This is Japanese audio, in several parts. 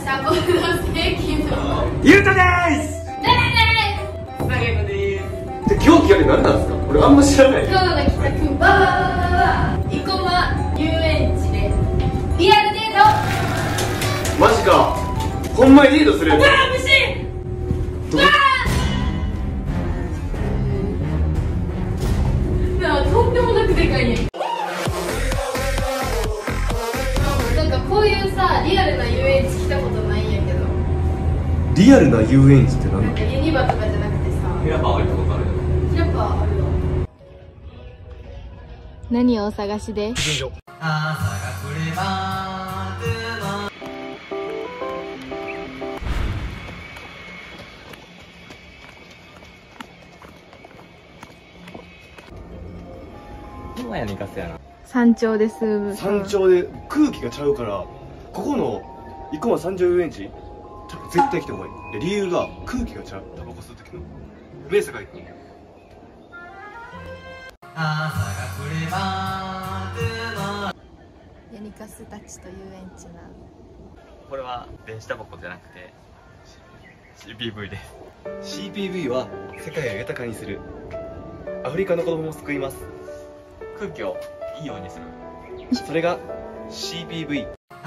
したゴールドステーキのゆうたです。 ねねさげのです。で、狂気あれ何なんですか？俺あんま知らない。 今日の帰宅は生駒遊園地でリアルデート。 マジか。ほんまにデートするやつ。 虫。なあ、とんでもなくでかいね。なんかこういうさ、リアルな遊園地来たことないんやけど。 リアルな遊園地って何なんかユニバとかじゃなくてさ。 ヘラパー入ったことあるよ。 ヘラパーあるわ。何をお探しで？山頂です。 山頂で空気がちゃうから、ここの生駒山頂遊園地絶対来た方がいい。理由が空気がちゃう。タバコ吸う時の目坂行く。 ヤニカスたちと遊園地な。 これは電子タバコじゃなくて CPV です。 CPV は世界を豊かにする。アフリカの子供を救います。 空気をいいようにする。 それが CPV。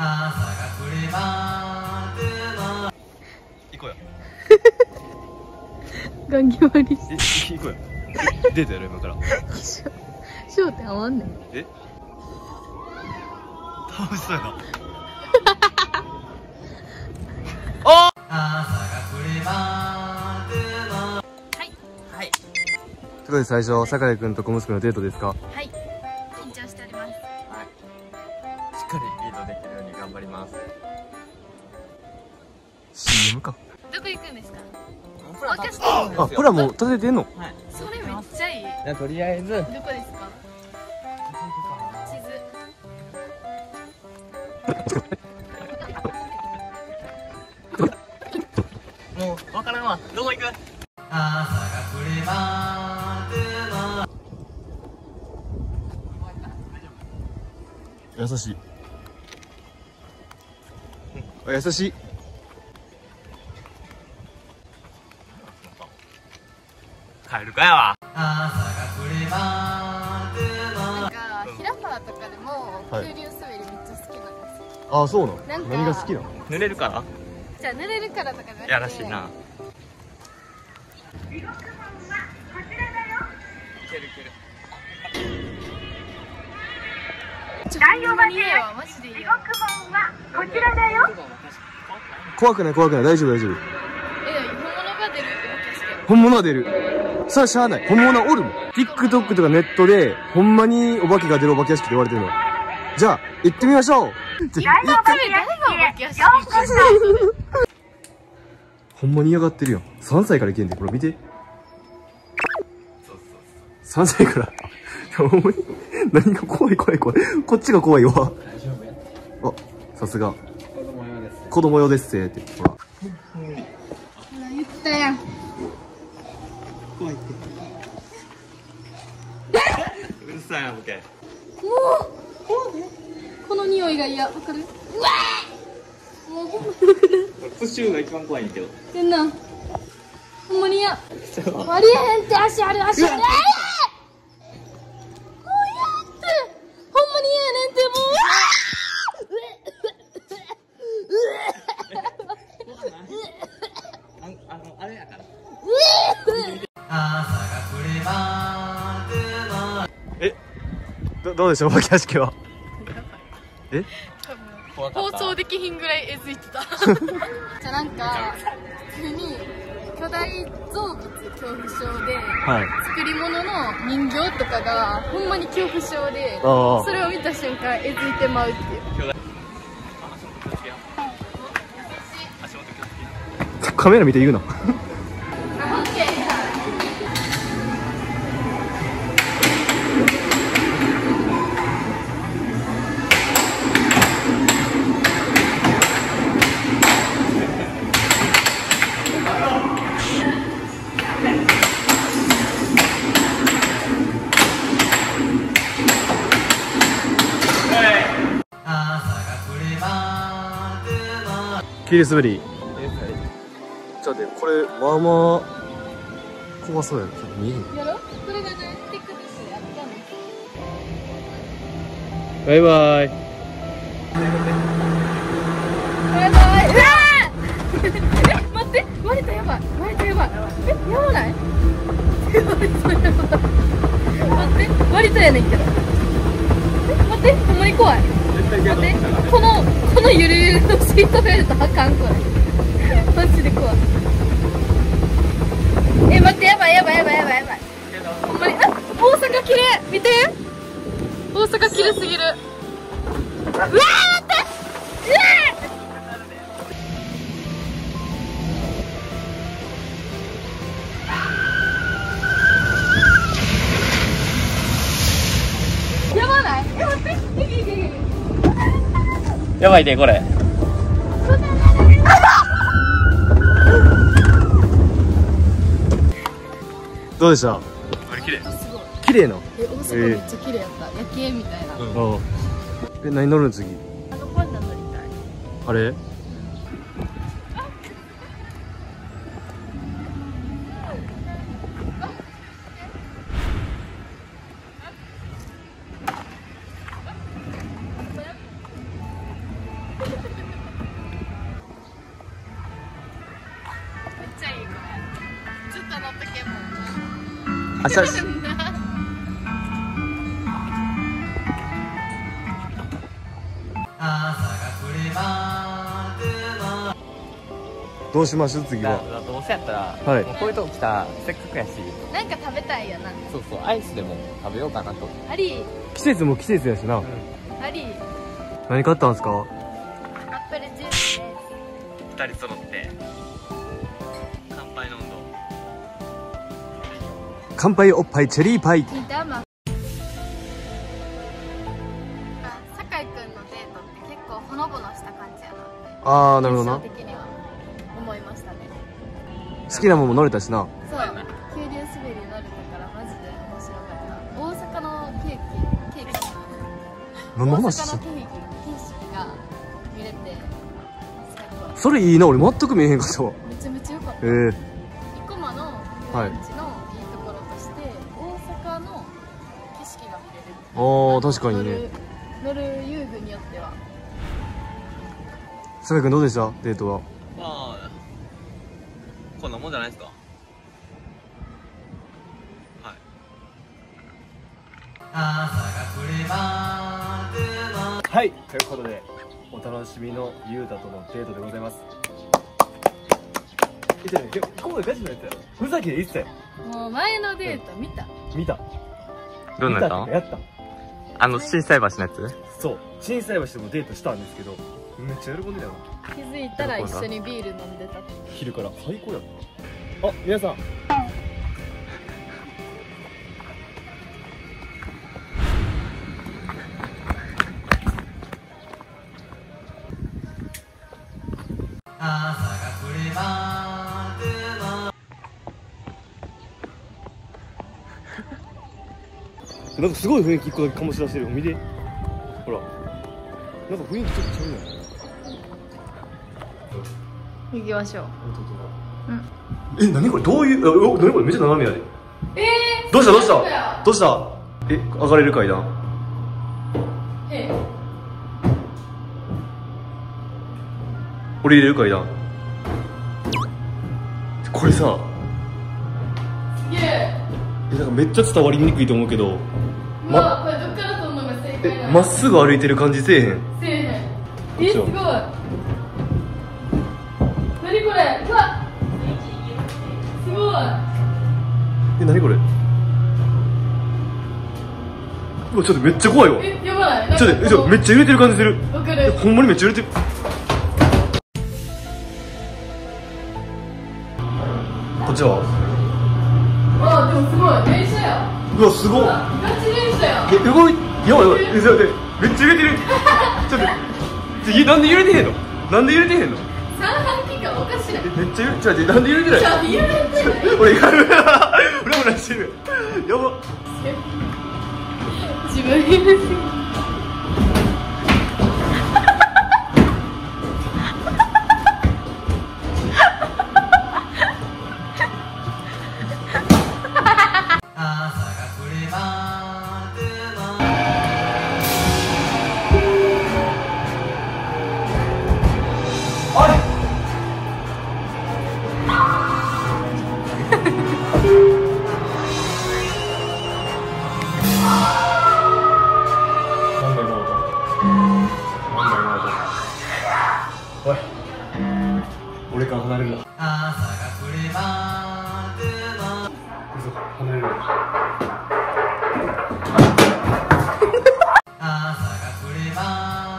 行こうよ。 ガン決まりし行こうよ。デートやろ今から。 焦点合わんねん。 え、楽しそうやな。 はいはい。 ということで最初、酒井君と小息子のデートですか？ はい、緊張しております。 はい、しっかりリードできるように頑張ります。 CM か。 どこ行くんですか？ あ、プラも立ててんの？ はい、 それめっちゃいい。 じゃあとりあえずどこですか？地図。 もう分からんわ。どこ行く？ 優しい。優しい。 帰るかやわ。 なんかヒラパーとかでもはい急流滑りめっちゃ好きなんですよ。 あ、そうなの？ なんか何が好きなの？ 濡れるからじゃあ濡れるからとかじゃなくて。 やらしいな。いけるいける。 大丈夫にはマジでいいよ。 こちらだよ。 怖くない怖くない、大丈夫大丈夫。 本物が出るお菓子で。 本物は出る。それはしゃあない。本物はおるもん。TikTok とかネットでほんまにお化けが出るお化け屋敷って言われてるの。じゃあ行ってみましょう。 誰がお化け屋敷行くの？ ほんまに嫌がってるよ。3歳からいけんで、これ見て。3歳から。ほんまに何が怖い怖い怖い。こっちが怖いわ。あ、さすが。子供用ですって。ほら。 言ったやん。 怖いって。うるさいなボケ。 もうこの匂いが嫌。わかる？うわーもうほんまプッシュが一番怖いんやけど。 でんな。ほんまに嫌。ありえへんって足ある足ある。もう嫌って。ほんまに嫌やねんってもう。 あれやから。 え、どうでしょう、お化け屋敷は。え、 放送できひんぐらいえずいてた。じゃあなんか普通に巨大造物恐怖症で、 はい。 作り物の人形とかがほんまに恐怖症で、 ああ。 それを見た瞬間えずいてまうっていう。 カメラ見て言うな。 切り滑り。ちょっと待って、これまあまあ怖そうやな。ちょっと見えへん。 やろ、これがねテクニックであったんです。 バイバイ。 バイバイ。うわー待って、割れた、やばい、割れた、やばい。やばない？割れた、やばい。待って、割れたやねんけど。待って、ほんまに怖い。待って、このゆるゆるのシートベルトあかん、これ。マジで怖い。待って、やばい。ほんまに、大阪綺麗、見て。大阪綺麗すぎる。うわー、待って。やばない？待って。 やばいでこれ。 どうでした？ あれ綺麗。 綺麗な。 大阪めっちゃ綺麗やった。夜景みたいな。 何乗るの次？ パンダ乗りたい。 あれ？ めっちゃいい、これ。ずっと乗ったけも。 あ、写真。どうしましょう次は。 どうせやったら、 はいもうこういうとこ来たせっかくやし、 なんか食べたいよな。 そうそうアイスでも食べようかなと。 あり、 季節も季節やしな。 あり。 何買ったんですか？ アップルジュースです。 二人揃って乾杯の温度。 乾杯おっぱいチェリーパイ。 見たま。酒井くんのデートって結構ほのぼのした感じやなって。 あー、なるほどな。 印象的には思いましたね。 好きなもんも乗れたしな。 そうやな。急流滑り乗れたからマジで面白かった。大阪のケーキ何の話してんの？ 大阪の景色が見れて最高。 それいいな、俺全く見えへんかったわ。 めちゃめちゃ良かった。 生生駒の遊園地のいいところとして、大阪の景色が見れる。 あー、確かにね。 乗る遊具によっては。 酒井君どうでしたデートは？ まあこんなもんじゃないですか。 はい、ということでお楽しみのゆうたとのデートでございます。今回ガチのやつやろ。ふざけで一切もう前のデート見た。 見た。 どんなやったやった。 心斎橋のやつ。 そう、心斎橋でもデートしたんですけど、めっちゃ喜んでたよ。 気づいたら一緒にビール飲んでた。 昼から最高やった。あ、皆さん。なんかすごい雰囲気一個だけ醸し出してるよ。見てほら、なんか雰囲気ちょっとちゃうやん。 行きましょう。 え、何これ、どういう、何これ、めっちゃ斜めやで。どうしたどうしたえ、上がれる階段。降りれる階段。これさ、なんかめっちゃ伝わりにくいと思うけど、 これどっから撮るのが正解なの？ まっすぐ歩いてる感じせえへん。 せえへん。すごい。何これ。うわ。すごい。 何これ。うわ、ちょっとめっちゃ怖いわ。 やばい。 ちょっとめっちゃ揺れてる感じする。 わかる。 ほんまにめっちゃ揺れてる。こっちは。 あ、でもすごい。電車や。 うわ、すごい。 ガチ電車や。 動い、やばいやばい。めっちゃ揺れてる。ちょっと、なんで揺れてへんの？なんで揺れてへんの？ 三半規がおかしい。 めっちゃ揺れ、なんで揺れてない？ 揺れてない。 俺、フラフラしてる。やば。 自分に揺れてる。 離れるな。 朝が来れば嘘、離れるな。 朝が来れば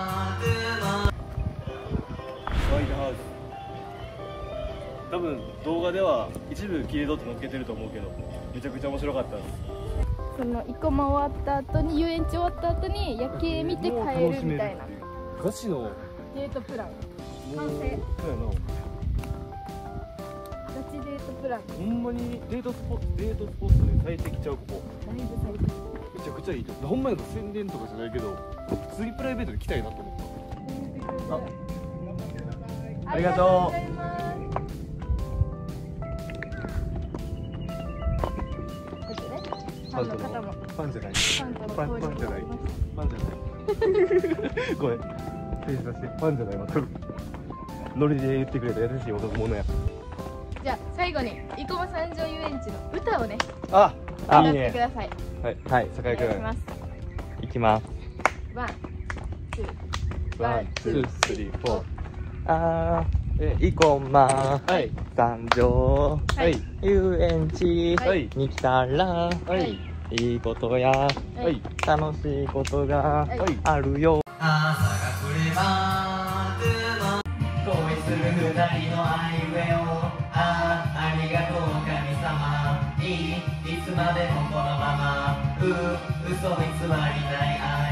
ホワイトハウス。多分動画では一部切り取って載っけてると思うけど、めちゃくちゃ面白かったです。 その生駒終わった後に遊園地終わった後に夜景見て帰るみたいなガチのデートプラン完成。 そうやな。 ガチデートプランほんまにデートスポットで最適ちゃうここ。 だいぶ最近めちゃくちゃいいと。ほんまに宣伝とかじゃないけど、普通にプライベートで来たいなと思った。ありがとう。 ございます。ファンの方もファンじゃない。 ファンとのファン交流じゃない。 がありましファンじゃない。ごめん。訂正させて。ファンじゃないわ。多分ノリで言ってくれた優しい男物や。 た。じゃあ最後に生駒三条遊園地の歌をねあ、 歌ってください。 はい、はい、 お酒井君。 願いします。 行きます。 ワン、ツー、 ワン、ツー、スリー、フォー。 あー、生駒はい、 三条はい、 遊園地はいに来たらはい、 いいことやはい、 楽しいことがはいはい。 あるよ。朝が来れば恋する二人の愛夢をありがとう神様いつまでもこのまま嘘偽りない愛